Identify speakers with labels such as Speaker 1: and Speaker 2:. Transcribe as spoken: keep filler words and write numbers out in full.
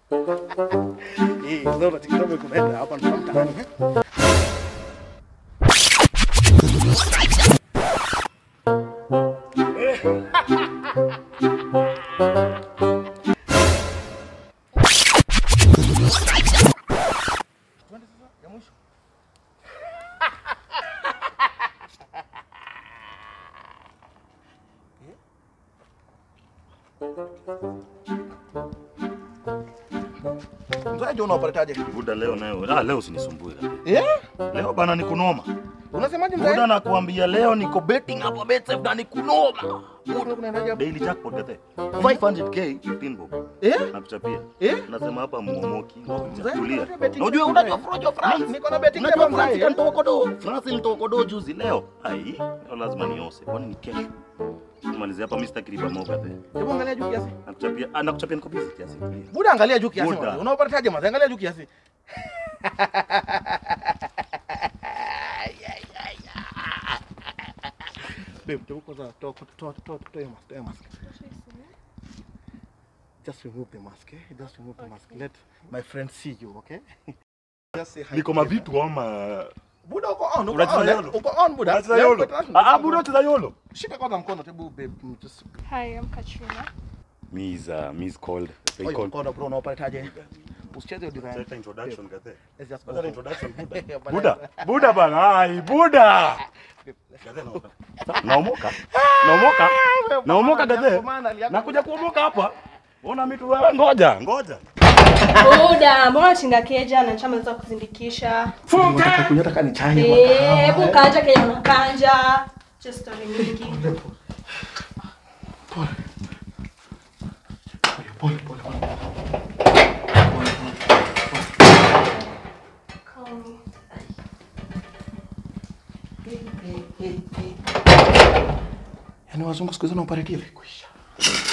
Speaker 1: Eh, leo natikita mekuenda hapa ndo mtaani. Mzaje unaopataje?
Speaker 2: Buda leo nayo. Ah, leo usinisumbue kabisa.
Speaker 1: Eh?
Speaker 2: Leo bana ni kunoma.
Speaker 1: Unasemaje mzaje?
Speaker 2: Buda nakuambia leo niko betting hapa BetSafe na ni kunoma.
Speaker 1: Buda kunaendaje hapo?
Speaker 2: Daily jackpot gate. five hundred k fifteen bob.
Speaker 1: Eh?
Speaker 2: Nakuchapia.
Speaker 1: Eh?
Speaker 2: Nasema hapa mumoki.
Speaker 1: Mzaje,
Speaker 2: Tulia.
Speaker 1: unajua betting
Speaker 2: Unajua
Speaker 1: game
Speaker 2: unajua
Speaker 1: mzaje?
Speaker 2: Frojo France.
Speaker 1: Niko na betting
Speaker 2: Unajua
Speaker 1: game
Speaker 2: France
Speaker 1: mzaje?
Speaker 2: kanitokodo. France nitokodo juzi leo. Ai, leo lazima niose. Kwani ni kesho. Tumalize hapa mister Kiriba Moga the.
Speaker 1: Hebu angalia juu kiasi.
Speaker 2: Nakuchapia, ah nakuchapia niko busy kiasi.
Speaker 1: Buda angalia juu kiasi.
Speaker 2: Buda.
Speaker 1: Unaopataje mzaje? Angalia juu kiasi. Babe, jaribu kwanza toa toa toa toa hiyo mask, toa hiyo mask. Just remove the mask, eh? Just remove the mask. Let my friend see you, okay? Just say hi.
Speaker 2: Niko mavitu ama
Speaker 1: Buda uko on, uko
Speaker 2: Unacheza
Speaker 1: on.
Speaker 2: yolo?
Speaker 1: Uko on Buda.
Speaker 2: unacheza yolo? Ah ah, Buda unacheza yolo.
Speaker 1: Shika kwanza mkono tebu babe. Just
Speaker 3: Hi, I'm Katrina.
Speaker 2: Me is uh, me is called. They
Speaker 1: Oyo
Speaker 2: call.
Speaker 1: mkono bro unaopataje? Usicheze design.
Speaker 2: Set introduction gate.
Speaker 1: Let's just go.
Speaker 2: What introduction Buda?
Speaker 1: Buda.
Speaker 2: Buda, Buda bana, ai Buda. Naomoka. Naomoka. Naomoka gate. Nakuja kuomoka hapa. Ona mitu wewe ngoja, ngoja.
Speaker 3: Buda, mbona chinga keja na chama za kuzindikisha?
Speaker 1: Funka. Kunyata kani chai.
Speaker 3: Eh, hebu kanja kenya unakanja. Just story mingi.
Speaker 1: Pole. Pole pole pole.
Speaker 3: Calm.
Speaker 1: Yaani wazungu siku hizi wanaoperative kuisha.